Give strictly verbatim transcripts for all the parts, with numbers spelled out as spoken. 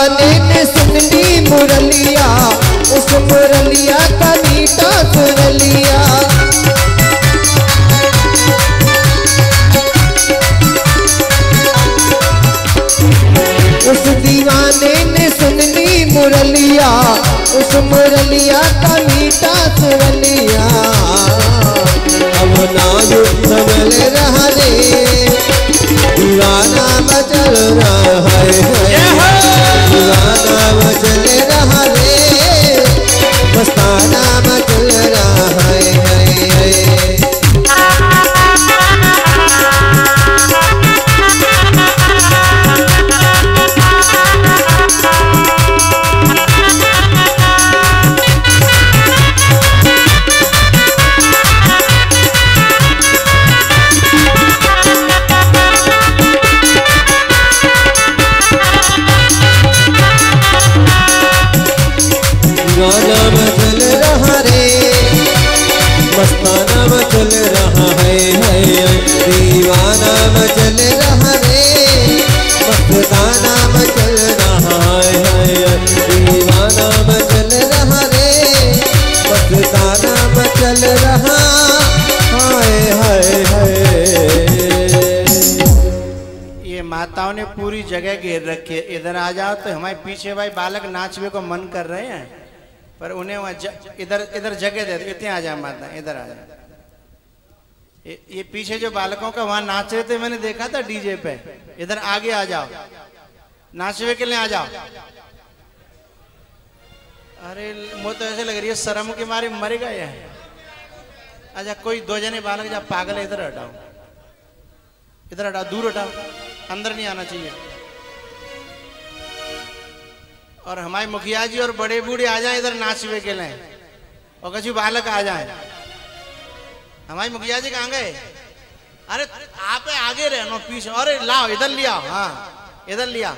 दीवाने ने सुन ली मुरलिया, उस मुरलिया का मीठा सुरलिया। उस दीवाने ने सुन ली मुरलिया, उस मुरलिया का मीठा सुरलिया। अब नाजुक संभल रहा रे, दीवाना मचल रहा है, दीवाना मचल रहा रे, मस्ताना मचल रहा है। दीवाना मचल रहा रे, मस्ताना मचल रहा है, दीवाना मचल रहा रे, मस्ताना मचल रहा है, दीवाना मचल रहा रे, मस्ताना मचल रहा हाय हाय हाय। ये माताओं ने पूरी जगह घेर रखी है। इधर आ जाओ तो हमारे पीछे भाई बालक नाचने को मन कर रहे हैं, पर उन्हें वहाँ इधर इधर जगह दे, इतने आ जाए माता, इधर आ जाए। ये, ये पीछे जो बालकों का वहां नाच रहे थे, मैंने देखा था डीजे पे। इधर आगे आ जाओ, नाचने के लिए आ जाओ। अरे मुझे तो ऐसे लग रही है शर्म के मारे मर गए हैं। अच्छा कोई दो जने बालक जा पागल है, इधर हटाओ, इधर हटाओ, दूर हटाओ, अंदर नहीं आना चाहिए। और हमारे मुखिया जी और बड़े बूढ़े आ जाए इधर नाचवे के लिए, और कछु बालक आ जाए। हमारे मुखिया जी कहाँ गए? अरे आप आगे रहना पीछे, अरे लाओ इधर लिया, हाँ इधर लिया,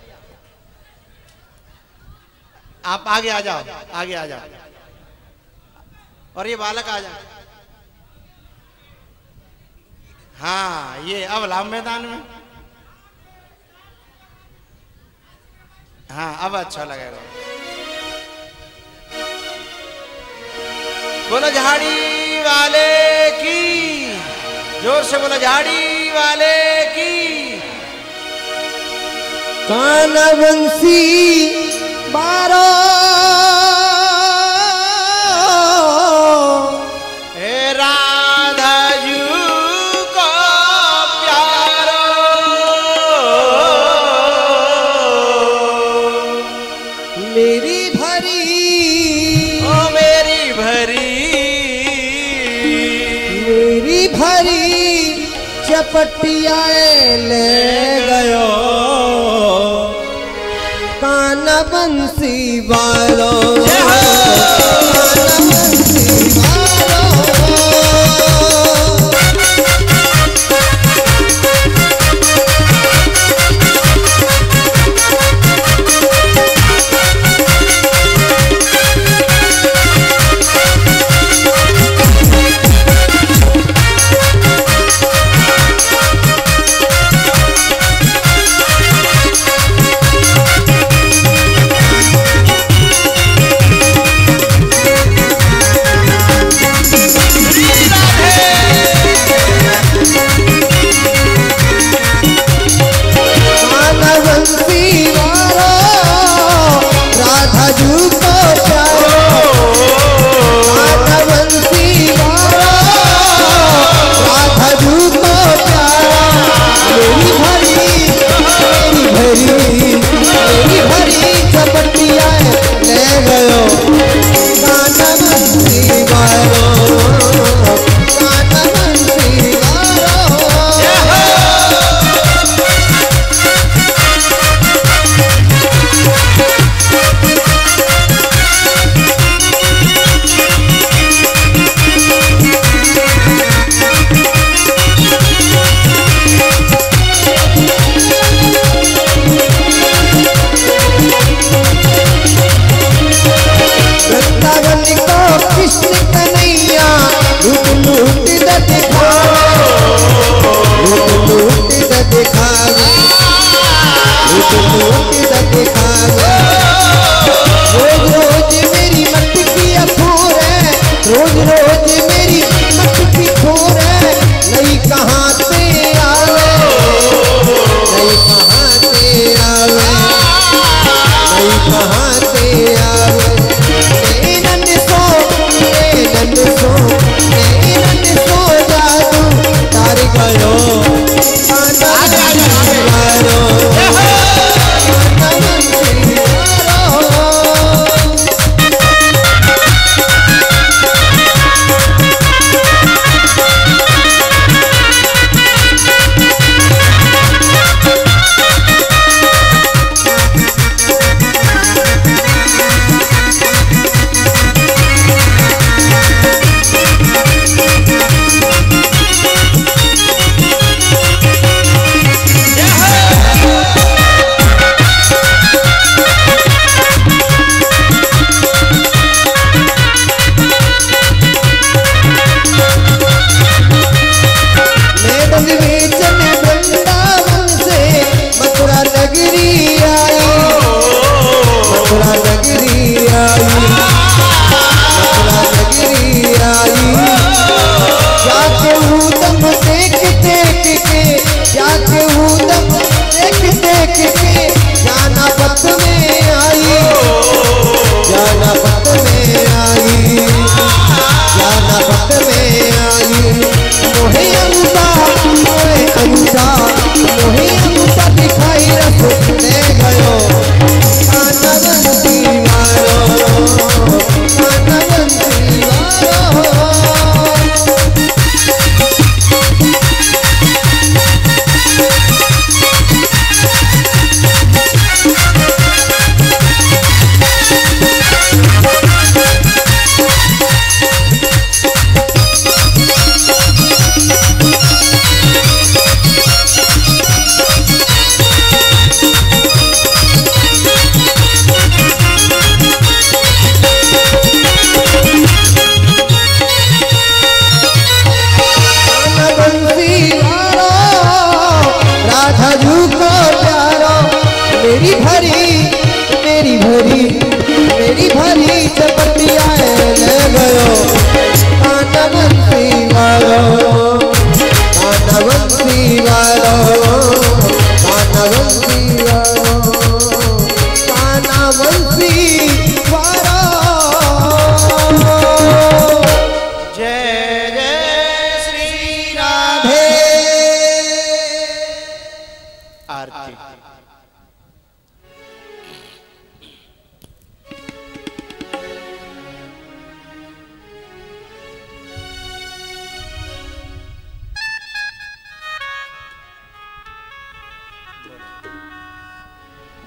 आप आगे आ जाओ, आगे आ जाओ, और ये बालक आ जाए। हाँ ये अब लाभ मैदान में, हाँ अब अच्छा लगेगा। बोलो झाड़ी वाले की, जोर से बोलो झाड़ी वाले की। कान्हा बंसी बारो हे राधा जी को प्यारो, मेरी भरी ओ मेरी भरी, मेरी भरी चपटिया ले गयो, कान्हा बंसी वालो, कान्हा बंसी वालो।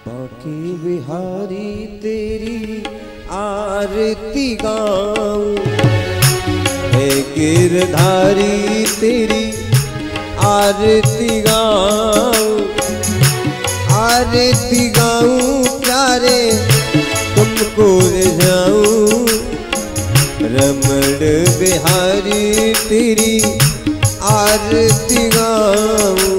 बांके बिहारी तेरी आरती गाऊं, है गिरधारी तेरी आरती गाऊं, आरती गाऊं प्यारे तुमको रिझाऊं, रमण बिहारी तेरी आरती गाऊं।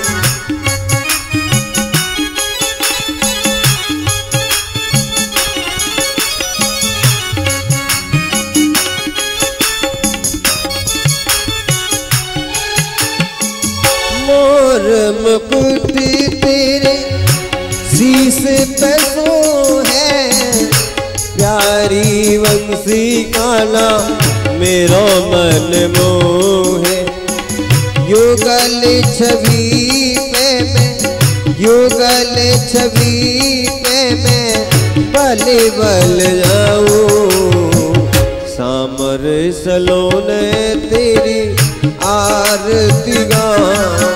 मोर मुकुट तेरे शीश पे सो है, प्यारी वंशी काना मेरो मन मोहे, युगल छवि पे मैं, युगल छवि पे मैं बल बल जाऊं, सामर सलोने तेरी आरती गाऊं।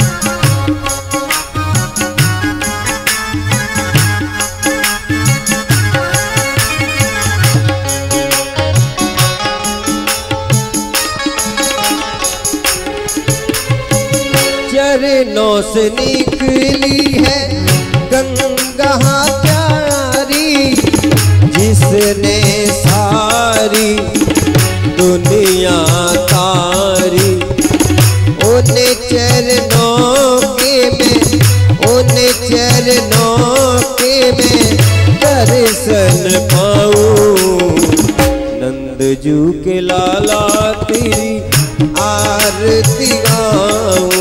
चरणों से निकली है गंगा प्यारी, जिसने सारी दुनिया तारी, उन्हें चरणों के में, उन्हें चरणों के में दर्शन पाऊं, नंदजू के लाला तेरी आरती गाऊं।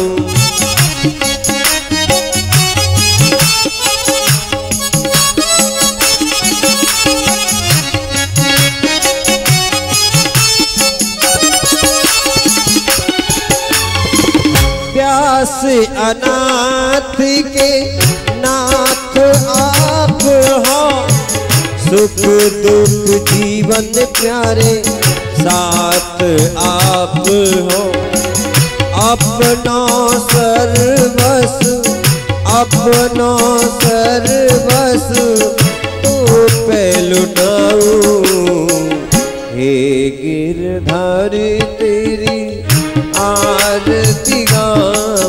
प्यास अनाथ के नाथ आप हो, सुख दुख जीवन प्यारे साथ आप हो, अपना सर्वस्व, अपना सर्वस्व तो पे लुटाऊं, हे गिरधारी तेरी आरती गाऊं।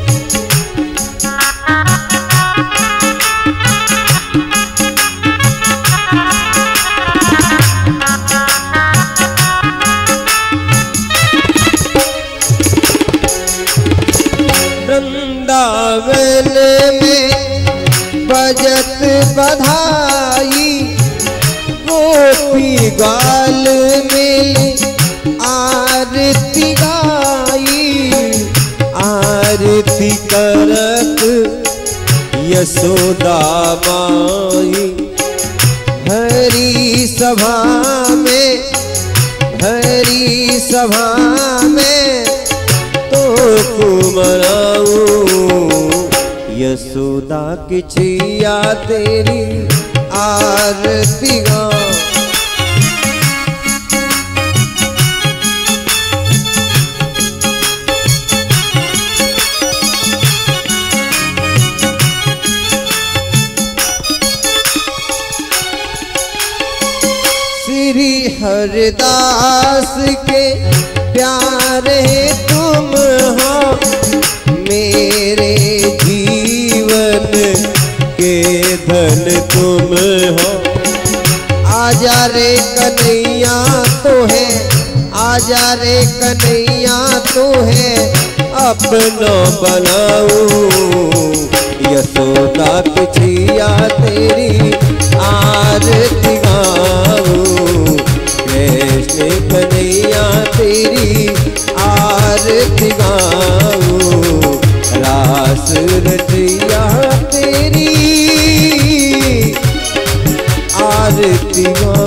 वृंदावन में बजत बधाई, गोपी गाल में आरती गाई, आरती करत यशोदा माई, हरी सभा में, हरी सभा में तो कुमराऊं, यशोदा की छैया तेरी आरती गाऊं। श्री हरिदास के प्यारे तुम हो, मेरे जीवन के धन तुम हो, आजा रे कन्हैया तो है, आजा रे कन्हैया तो है, अपना बनाऊं, यशोदा की छैया तेरी आरती गाऊं, कृष्ण कन्हैया तेरी आरती गाऊं, रास रचैया तेरी आरती गाऊं।